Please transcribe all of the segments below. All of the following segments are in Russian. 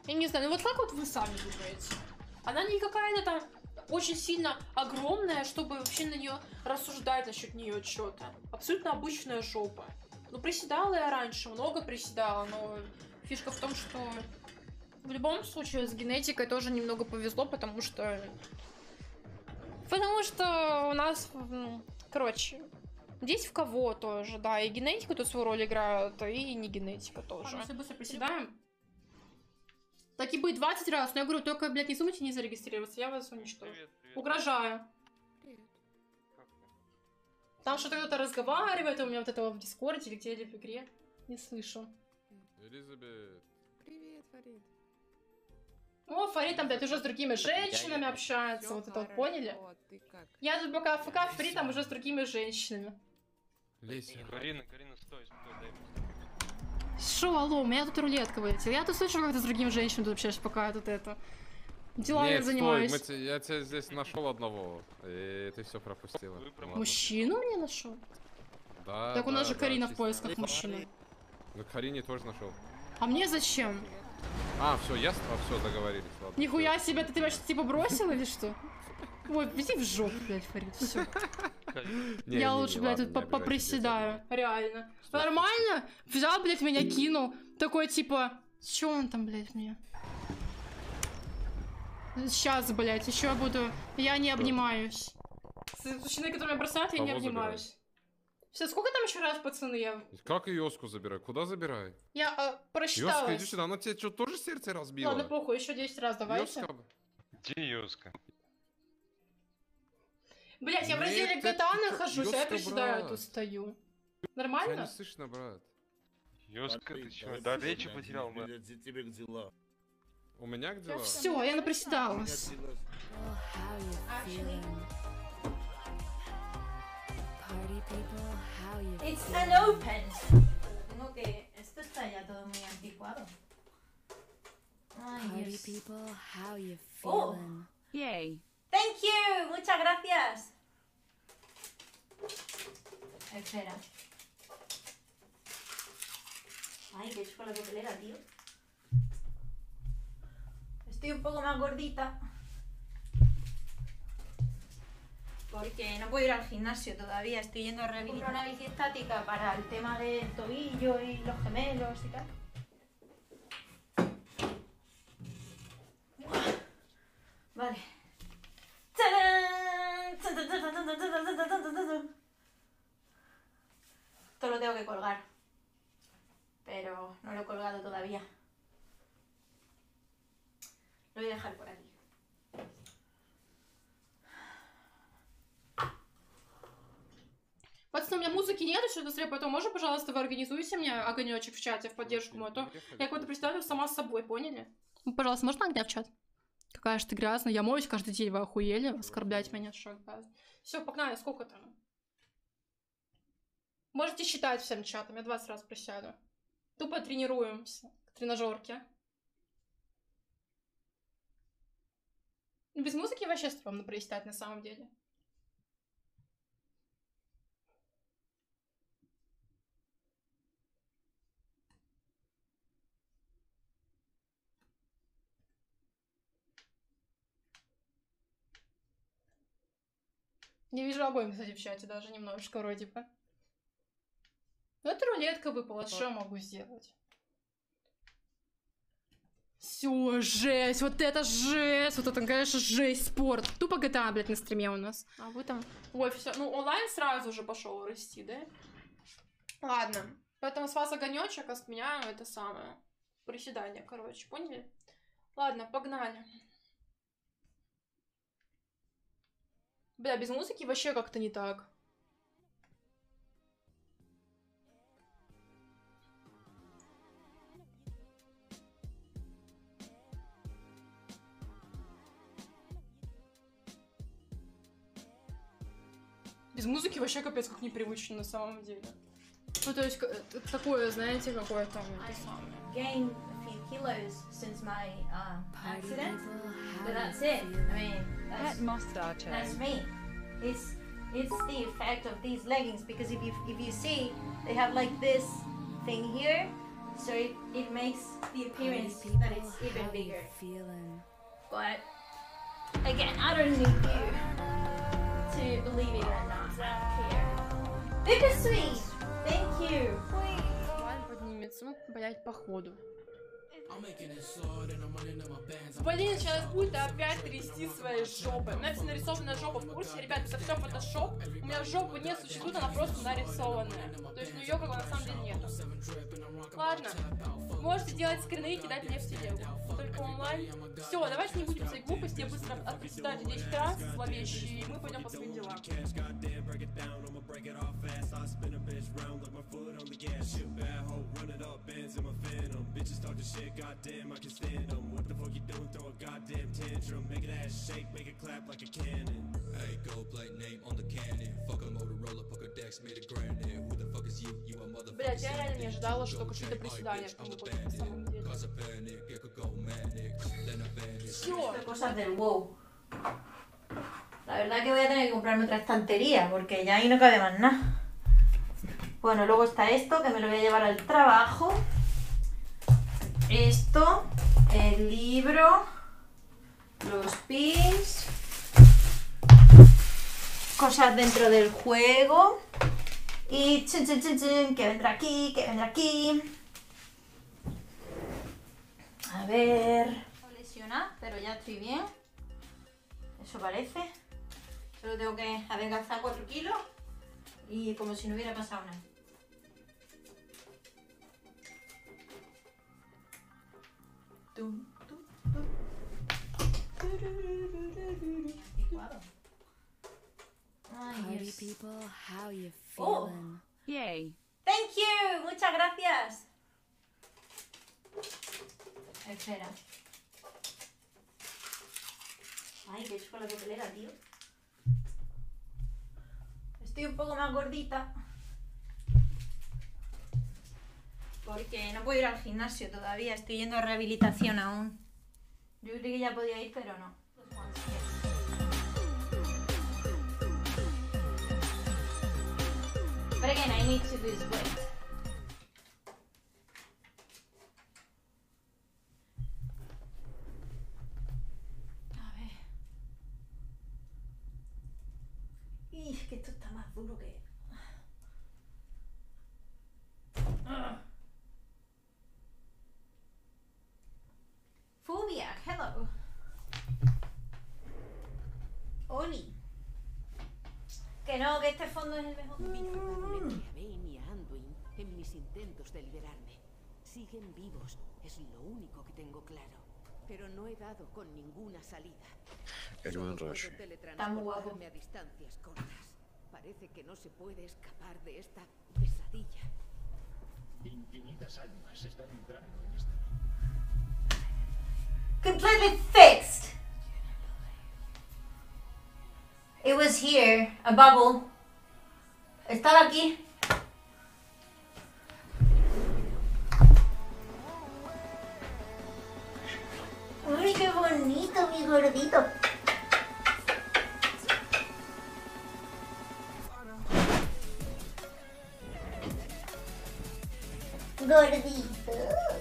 Я не знаю, ну вот как вот вы сами думаете? Она не какая-то там очень сильно огромная, чтобы вообще на нее рассуждать насчет нее что-то. Абсолютно обычная жопа. Ну, приседала я раньше, много приседала, но фишка в том, что в любом случае с генетикой тоже немного повезло, потому что у нас, короче, здесь в кого тоже, да, и генетика тут свою роль играет, и не генетика тоже. Мы все быстро приседаем. Так и будет 20 раз, но я говорю, только, блядь, не сумайте не зарегистрироваться, я вас уничтожу. Привет, привет. Угрожаю. Привет. Там что-то кто-то разговаривает, у меня вот этого в Дискорде или где-то в игре. Не слышу. Элизабет. Привет, Фарид. О, Фарид там, блядь, уже с другими женщинами общается, вот это вот, поняли? Я тут пока АФК, Фарид там уже с другими женщинами. Леся. Карина, стой, дай. Шо, алло, у меня тут рулетка вылетела. Я тут слышу, как ты с другим женщинами тут общаешься, пока я тут это... Делами занимаюсь. Стой, я тебя здесь нашел одного, и ты все пропустила. Мужчину мне нашел? Да. Так у нас же Карина в поисках мужчины. Ну, Карине тоже нашел. А мне зачем? А, все, ясно, все, договорились. Ладно, нихуя себе, ты тебя что, типа бросил или что? Ой, иди в жопу, блядь, Фарид, все. Я лучше, блядь, тут поприседаю, реально. Нормально? Взял, блядь, меня кинул. Такой, типа, что он там, блядь, мне? Сейчас, блядь, еще буду... Я не обнимаюсь. С мужчиной, который меня бросает, я не обнимаюсь. Все, сколько там еще раз, пацаны, я... Как Йоску забирай? Куда забирай? Я просчиталась. Йоска, иди сюда, она тебе что, тоже сердце разбила? Ладно, похуй, еще 10 раз давайте. Йоска. Где Йоска? Блять, я в разделе GTA нахожусь, а я приседаю, тут стою. Нормально? Тебя не слышно, брат. Йоска, ты чего? Да, речи потерял, да. У меня где дела? Все, я наприседалась. It's an open. Tengo que... Esto está ya todo muy anticuado. Ay, Dios. Oh. Yay. Thank you. Muchas gracias. Espera. Ay, qué chulo la papelera, tío. Estoy un poco más gordita. Porque no puedo ir al gimnasio todavía, estoy yendo a rehabilitar una bici estática para el tema del tobillo y los gemelos y tal. Vale. Esto lo tengo que colgar, pero no lo he colgado todavía. Lo voy a dejar por aquí. Пацаны, у меня музыки нет, еще быстрее, поэтому можно, пожалуйста, вы организуете мне огонечек в чате в поддержку мою, а то я какой-то представлю сама с собой, поняли? Пожалуйста, можно огня в чат? Какая же ты грязная, я моюсь каждый день, вы охуели, оскорблять меня, что грязно. Все, погнали, сколько там? Можете считать всем чатом, я 20 раз присяду. Тупо тренируемся к тренажерке. Без музыки вообще стрёмно приседать на самом деле. Не вижу огонь, кстати, в чате, даже немножечко вроде бы. Ну, это рулетка выпала, что я могу сделать? Все, жесть, вот это жесть, вот это, конечно, жесть, спорт. Тупо GTA, блядь, на стриме у нас. А вы там... Ой, все, ну, онлайн сразу же пошел расти, да? Ладно, поэтому с вас огонечек, а с меня это самое. Приседание, короче, поняли? Ладно, погнали. Бля, без музыки вообще как-то не так. Без музыки вообще капец как непривычно на самом деле. Ну то есть такое, знаете, какое-то это самое. Gained a few kilos since my accident, but that's it. I mean, that's me. It's the effect of these leggings, because if you see, they have like this thing here, so it makes the appearance that it's even bigger. But again, I don't need you to believe it or not. I don't care. Bigger sweet. Thank you. Валь поднимется, ну, блять, походу. Блин, сейчас будет опять трясти своей жопой. У меня все нарисованная жопа в курсе. Ребят, это все фотошоп. У меня жопы не существует, она просто нарисованная. То есть, ну, ее как бы на самом деле нет. Ладно. Можете делать скрины и кидать мне в телегу. Только онлайн. Все, давайте не будем своей глупости. Я быстро отприседаю 10 раз зловещие, и мы пойдем по своим делам. Блять, я реально не ожидала, что какие-то приседания помогут на самом деле. Всё. Cosas del WoW. La verdad que voy a tener que comprarme otra estantería porque ya ahí no cabe más nada. Bueno, luego está esto que me lo voy a llevar al trabajo. Esto, el libro, los pins, cosas dentro del juego y chun, chun, chun, chun, que vendrá aquí, que vendrá aquí. A ver, lesionar, pero ya estoy bien. Eso parece. Solo tengo que adelgazar 4 kilos y como si no hubiera pasado nada. Party people, how you Oh. feeling? Yay. Thank you, muchas gracias. Espera. Ay, qué chocolate tío. Estoy un poco más gordita porque no puedo ir al gimnasio todavía, estoy yendo a rehabilitación aún. Yo creí que ya podía ir, pero no. But again, I need to lose weight. A ver. Y es que esto está más duro que... Phobia, hello. Oli. Que no, que este fondo es el mejor. Me clavé y a Anduin en mis intentos de liberarme. Siguen vivos, es lo único que tengo claro. Pero no he dado con ninguna salida. Solo puedo teletransportarme a distancias cortas. Parece que no se puede escapar de esta pesadilla. Infinitas almas están entrando en esta. Completely fixed. It was here, a bubble. Estaba aquí. Uy, qué bonito, mi gordito. Gordito.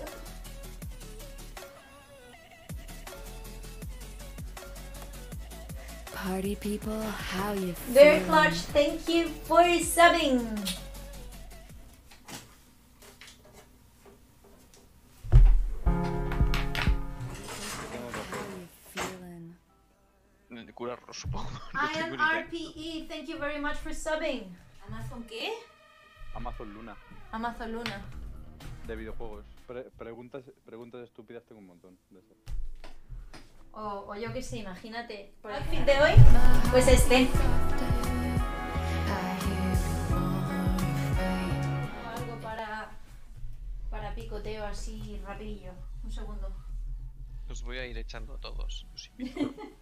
Party people, how you feeling? Very clutch, thank you for subbing. Feeling. Curarlo, supongo. I am RPE, thank you very much for subbing. ¿Amazon qué? Amazon Luna, Amazon Luna. de videojuegos. Preguntas estúpidas tengo un montón de eso. O yo que sé, imagínate. Por el fin de hoy, pues este. Algo para picoteo así rapidillo. Un segundo. Los voy a ir echando a todos. Los invito.